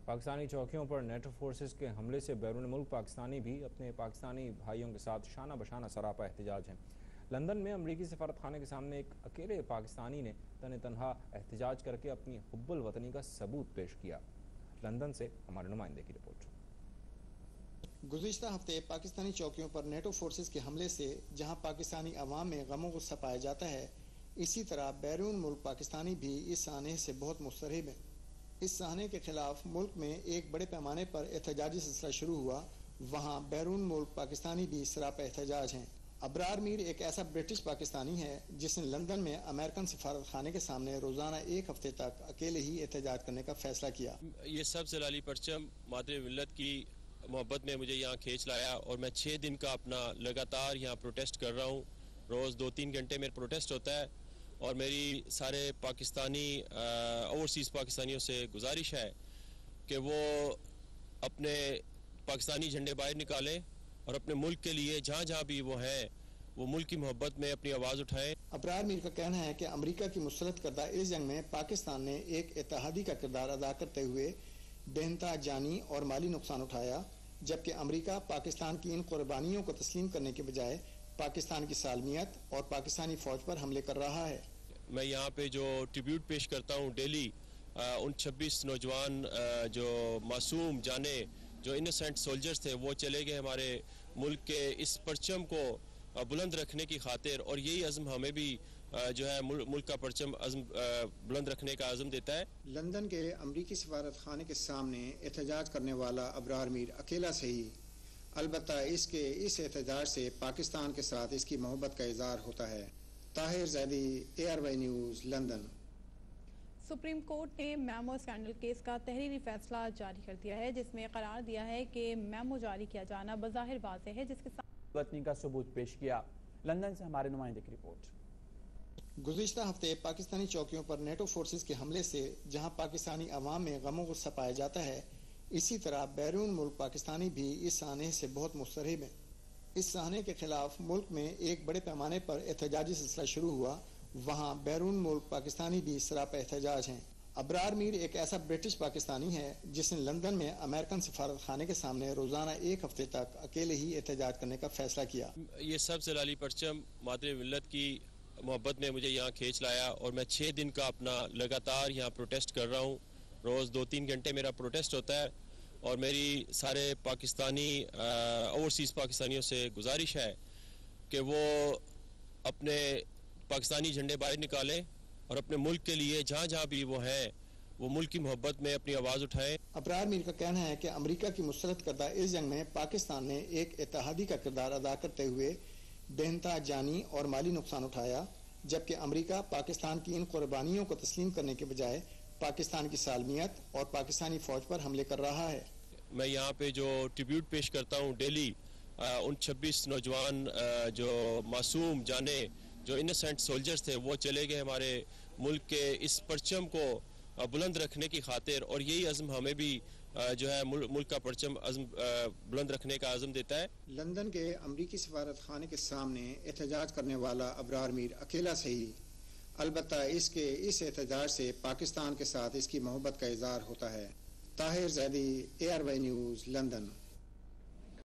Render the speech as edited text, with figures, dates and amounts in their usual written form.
پاکستانی چوکیوں پر NATO forces کے حملے سے بیرون ملک پاکستانی بھی اپنے پاکستانی بھائیوں کے ساتھ شانہ بشانہ سراپا احتجاج ہیں۔ لندن میں امریکی سفارت خانے کے سامنے ایک اکیلے پاکستانی نے تنہا احتجاج کر کے اپنی حب الوطنی کا ثبوت پیش کیا۔ لندن سے ہمارے نمائندے کی رپورٹ۔ گزشتہ ہفتے پاکستانی چوکیوں پر نیٹو فورسز کے حملے سے جہاں پاکستانی عوام میں غم و غصہ پایا جاتا ہے، اسی طرح بیرون ملک پاکستانی بھی اس سانحے سے بہت مضطرب ہیں۔ اس سانحے کے خلاف ملک میں ایک بڑے پیمانے پر احتجاجی سلسلہ شروع ہوا، وہاں بیرون ملک پاکستانی بھی سراپا احتجاج ہیں۔ ابرار میر ایک ایسا برٹش پاکستانی ہے جس نے لندن میں امریکن سفارت خانے کے سامنے روزانہ ایک ہفتے تک اکیلے ہی احتجاج کرنے کا فیصلہ کیا۔ یہ سب سے لالی پرچم مادر ملت کی محبت میں مجھے یہاں کھینچ لایا اور میں 6 دن کا اپنا لگاتار یہاں پروٹیسٹ کر رہا ہوں۔ روز 2-3 گھنٹے میں پروٹیسٹ ہوتا ہے اور میری سارے پاکستانی اوورسیز پاکستانیوں سے گزارش ہے کہ وہ اپنے پاکستانی جھنڈے باہر نکالیں اور اپنے ملک کے لیے جہاں جہاں بھی وہ ہیں وہ ملک کی محبت میں اپنی آواز اٹھائیں۔ ابرار میر کا کہنا ہے کہ امریکہ کی مسلط کردہ اس جنگ میں پاکستان نے ایک اتحادی کا کردار ادا کرتے ہوئے بے انتہا جانی اور مالی نقصان اٹھایا، جبکہ امریکہ پاکستان کی ان قربانیوں کو تسلیم کرنے کے بجائے پاکستان کی سالمیت اور پاکستانی فوج پر حملے کر رہا ہے۔ میں یہاں پہ جو ٹریبیوٹ پیش کرتا ہوں ڈیلی ان 26 نوجوان جو معصوم جانے جو انوسینٹ سولجرز تھے وہ چلے گئے ہمارے ملک کے اس پرچم کو بلند رکھنے کی خاطر، اور یہی عزم ہمیں بھی جو ہے ملک کا پرچم بلند رکھنے کا عزم دیتا ہے۔ لندن کے امریکی سفارت خانے کے سامنے احتجاج کرنے والا ابرار میر اکیلا صحیح، البتہ اس احتجاج سے پاکستان کے ساتھ اس کی محبت کا اظہار ہوتا ہے۔ Tahir Zaidi, ARY news, London. Supreme court نے میمو اسکینڈل کیس کا تحریری فیصلہ جاری کر دیا ہے، جس میں قرار دیا ہے کہ میمو جاری کیا جانا بظاہر واضح ہے، جس کے ساتھ وطنی کا ثبوت پیش کیا۔ لندن سے ہمارے نمائندے کی رپورٹ۔ گزشتہ ہفتے پاکستانی چوکیوں پر نیٹو فورسز کے حملے سے جہاں پاکستانی عوام میں غم و غصہ پایا جاتا ہے، اسی طرح بیرون ملک پاکستانی بھی اس سانحے سے بہت مضطرب ہیں۔ اس سانحے کے خلاف ملک میں ایک بڑے پیمانے پر احتجاجی سلسلہ شروع ہوا، وہاں بیرون ملک پاکستانی بھی سراپا احتجاج ہیں۔ ابرار میر ایک ایسا برٹش پاکستانی ہے جس نے لندن میں امریکن سفارت خانے کے سامنے روزانہ ایک ہفتے تک اکیلے ہی احتجاج کرنے کا فیصلہ کیا۔ یہ سب سے لالی پرچم مادر ملت کی محبت میں مجھے یہاں کھینچ لایا اور میں 6 دن کا اپنا لگاتار یہاں پروٹیسٹ کر رہا ہوں۔ روز 2-3 گھنٹے میرا پروٹیسٹ ہوتا ہے اور میری سارے پاکستانی اوورسیز پاکستانیوں سے گزارش ہے کہ وہ اپنے پاکستانی جھنڈے باہر نکالیں اور اپنے ملک کے لیے جہاں جہاں بھی وہ ہیں وہ ملک کی محبت میں اپنی آواز اٹھائیں۔ ابرار میر کا کہنا ہے کہ امریکہ کی مسلط کردہ اس جنگ میں پاکستان نے ایک اتحادی کا کردار ادا کرتے ہوئے بے انتہا جانی اور مالی نقصان اٹھایا، جبکہ امریکہ پاکستان کی ان قربانیوں کو تسلیم کرنے کے بجائے پاکستان کی سالمیت اور پاکستانی فوج پر حملے کر رہا ہے۔ میں یہاں پہ جو ٹریبیوٹ پیش کرتا ہوں ڈیلی ان 26 نوجوان جو معصوم جانے جو انوسینٹ سولجرز تھے وہ چلے گئے ہمارے ملک کے اس پرچم کو بلند رکھنے کی خاطر، اور یہی عزم ہمیں بھی جو ہے ملک کا پرچم بلند رکھنے کا عزم دیتا ہے۔ لندن کے امریکی سفارت خانے کے سامنے احتجاج کرنے والا ابرار میر اکیلا صحیح، البتہ اس احتجاج سے پاکستان کے ساتھ اس کی محبت کا اظہار ہوتا ہے۔ Tahir Zaidi, ARY news, London.